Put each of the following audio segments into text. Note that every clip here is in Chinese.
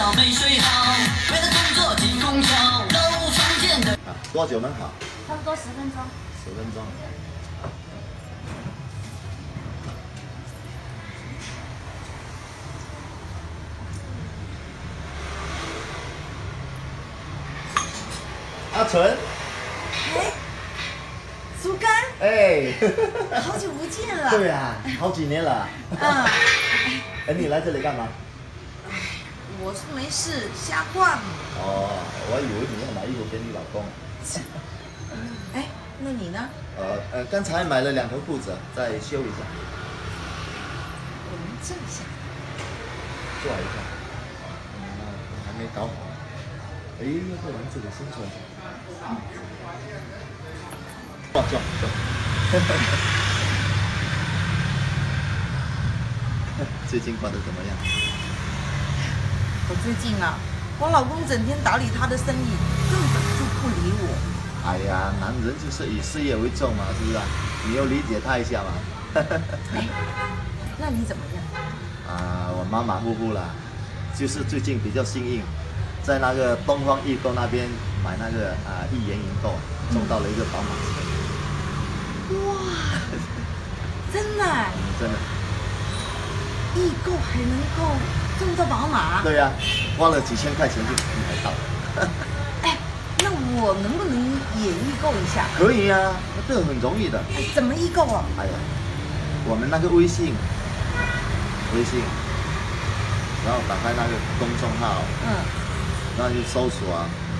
觉没睡好，为了工作挤公交，楼房间的。 多久能好？ 差不多10分钟。 10分钟。阿纯。 哎，苏干。 哎。 好久不见了。 对啊，好几年了。哎，你来这里干嘛？ 我是没事瞎逛。 哦，我以为你要买衣服给你老公。 哎，那你呢？ 刚才买了2条裤子，再修一下。 我们这下。 做一下。还没搞好。哎，要不然这个先做一下。坐。最近过得怎么样？ 我最近啊，我老公整天打理他的生意，根本就不理我。 哎呀，男人就是以事业为重嘛，是不是？你要理解他一下嘛。 哎，那你怎么样？ 我马马虎虎啦，就是最近比较幸运，在那个东方易购那边买那个1元银购，中到了一个宝马车。 哇，真的？ 真的。 易购还能够中到宝马？ 对呀，花了几千块钱就买到了。 哎，那我能不能也易购一下？ 可以呀，这个很容易的。 哎，怎么易购啊？ 哎呀，我们那个微信，然后打开那个公众号，然后就搜索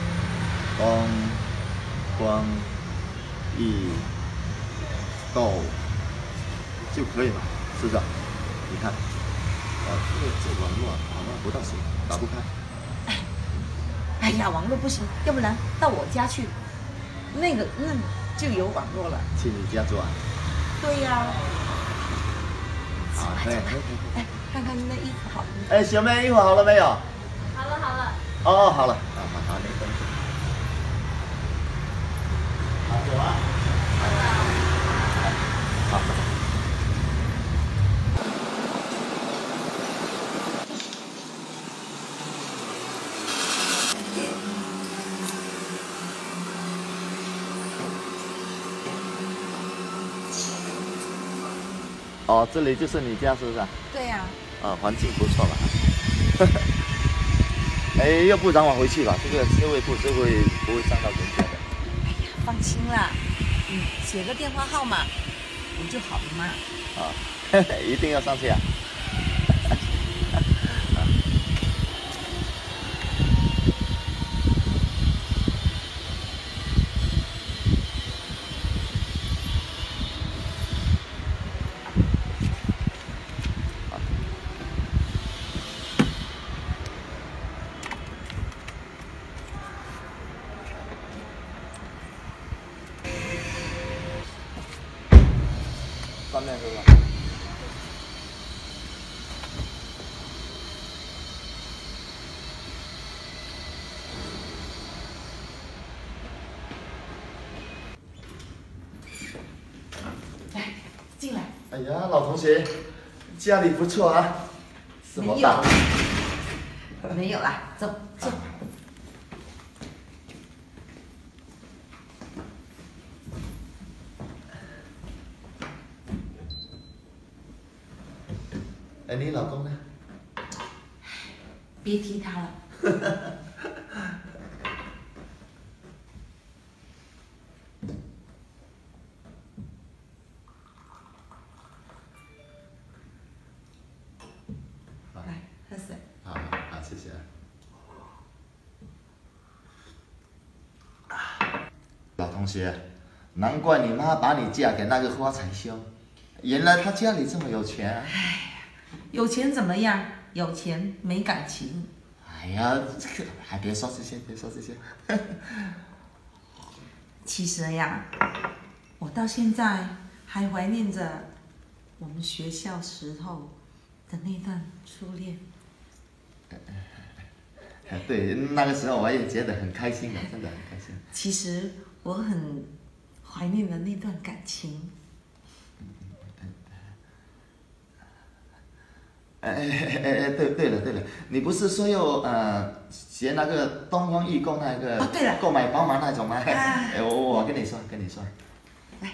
光易购就可以了，是不是？你看，这网络不大行，打不开。 哎呀，网络不行，要不然到我家去，那就有网络了。 去你家做啊？ 对呀。 啊，可以。 哎，看看那衣服好。 哎，小妹，衣服好了没有？ 好了。 哦，好了。好，没关系。好，走啊。好。哦，这里就是你家是不是？ 对呀。 环境不错了。哎，要不然我回去吧，这个车位不会占到人家的。 哎呀，放心啦，写个电话号码不就好了嘛。 一定要上去啊。上面是吧？ 来，进来。 哎呀，老同学，家里不错啊。这么大。 没有啦，走。 哎，你老公呢？ 别提他了。来，喝水。 好，谢谢。老同学，难怪你妈把你嫁给那个发财兄，原来他家里这么有钱啊。 有钱怎么样？有钱没感情。 哎呀，还别说这些。 其实呀，我到现在还怀念着我们学校时候的那段初恋。 对，那个时候我也觉得很开心的，真的很开心。 其实我很怀念的那段感情。 对了，你不是说要学那个东方易购那个对了， 购买宝马那种吗？我跟你说， 来，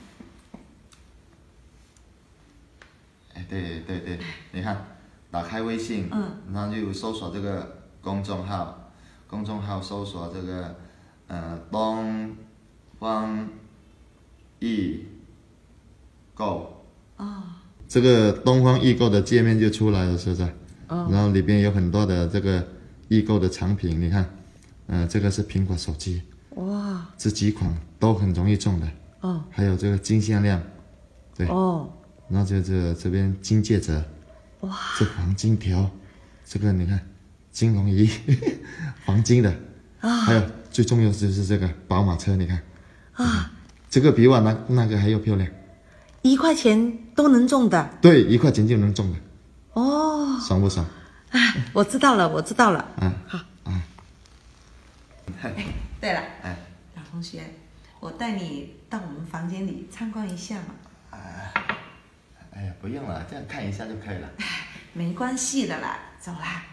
对，你看，打开微信，然后就搜索这个公众号搜索这个东方易购。这个东方易购的界面就出来了，是不是？然后里边有很多的这个易购的产品，你看，这个是苹果手机， 哇， 这几款都很容易中的。还有这个金项链，对。然后这边金戒指，哇，这黄金条，这个你看，金龙仪，黄金的。还有最重要的就是这个宝马车，你看。这个比我那个还要漂亮。 1块钱都能中的。 对，1块钱就能中的。爽不爽？ 我知道了。好。对了，老同学，我带你到我们房间里参观一下嘛。 哎呀，不用了，这样看一下就可以了。 没关系的啦，走啦。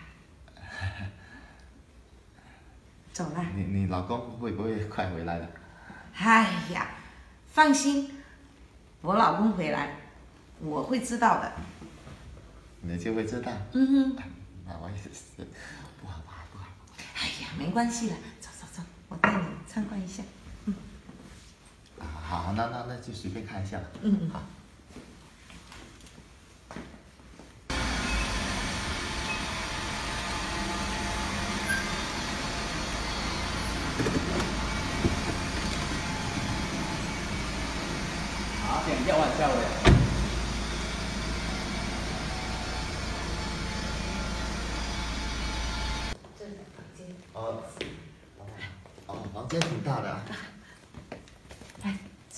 走啦。 你老公会不会快回来了？ 哎呀，放心，我老公回来，我会知道的。 你就会知道。那我也是，不好。 哎呀，没关系了，走，我带你参观一下。 好，那就随便看一下了。好。 点一玩笑的。 这是房间。 房间挺大的。 来，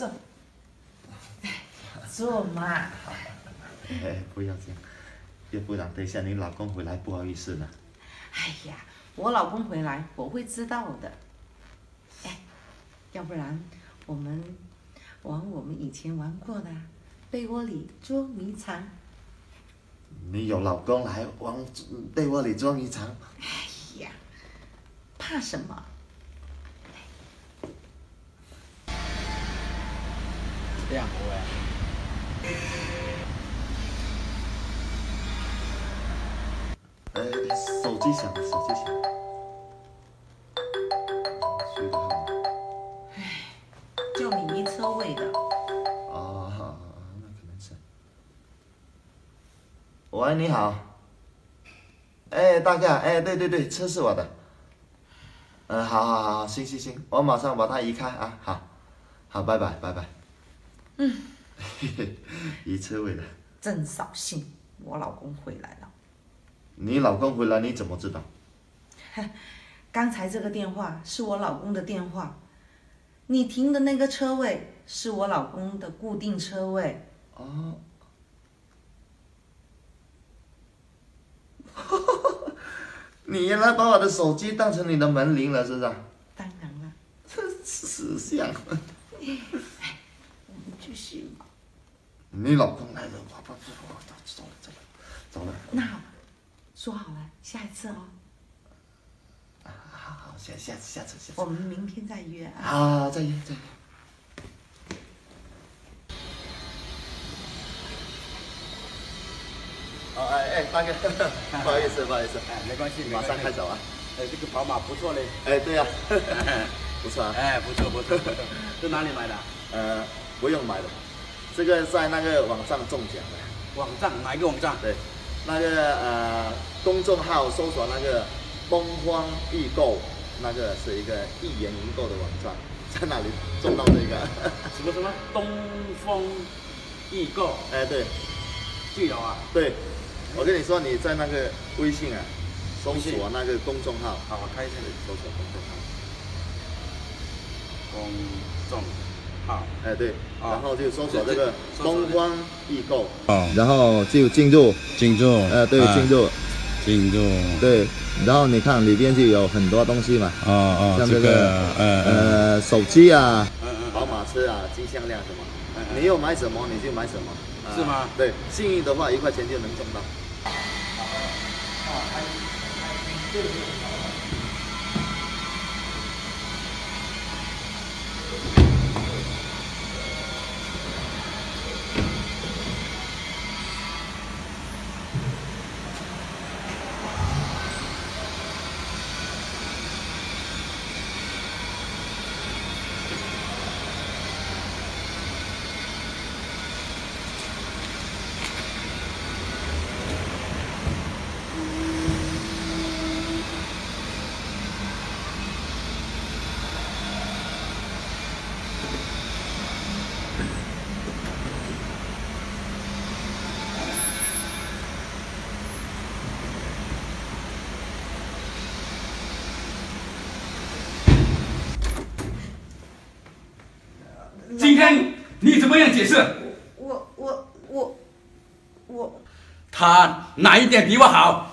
坐嘛。 不要这样，要不然等一下你老公回来不好意思呢。 哎呀，我老公回来我会知道的。要不然我们玩我们以前玩过的被窝里捉迷藏。 你有老公来往被窝里捉迷藏？ 哎呀，怕什么？ 这样不会。 手机响。谁的号码？ 就你一车位的。 那可能是。喂，你好。大哥，对，车是我的。好，行，我马上把它移开啊，好，拜拜。移车位的。 真扫兴，我老公回来了。 你老公回来你怎么知道？ 刚才这个电话是我老公的电话，你停的那个车位是我老公的固定车位。 你原来把我的手机当成你的门铃了，是不是？ 当然了。 识相。 我们继续吧。 你老公来了，走了。 那好，说好了，下一次哦。 好，下次。 我们明天再约啊。 好，再约。大哥，不好意思。 没关系， 马上开走啊。 这个宝马不错嘞。 对呀，不错啊。 不错。这哪里买的？ 不用买的，这个在那个网上中奖的。 网站？哪一个网站？ 对，那个公众号搜索那个东方易购，那个是一个一元银购的网站，在那里中到这个。 什么？东方易购？ 对。 就有啊。 对，我跟你说，你在那个微信啊，搜索那个公众号。 好，我开一下。 搜索公众号。 公众号。 对，然后就搜索这个东方易购。然后就进入。对，进入。对，然后你看里边就有很多东西嘛。像这个手机啊，宝马车啊，金项链什么，你要买什么你就买什么。 是吗？ 对，幸运的话1块钱就能中到。 今天你怎么样解释？ 我， 他哪一点比我好？